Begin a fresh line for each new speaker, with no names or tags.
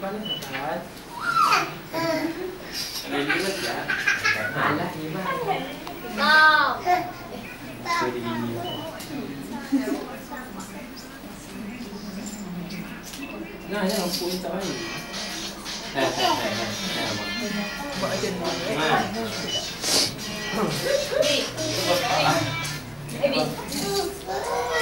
paling tepat. Lilit ya. Alah gimana? Nah, ini lampuin tahu ini. Buat aja ni. Nah.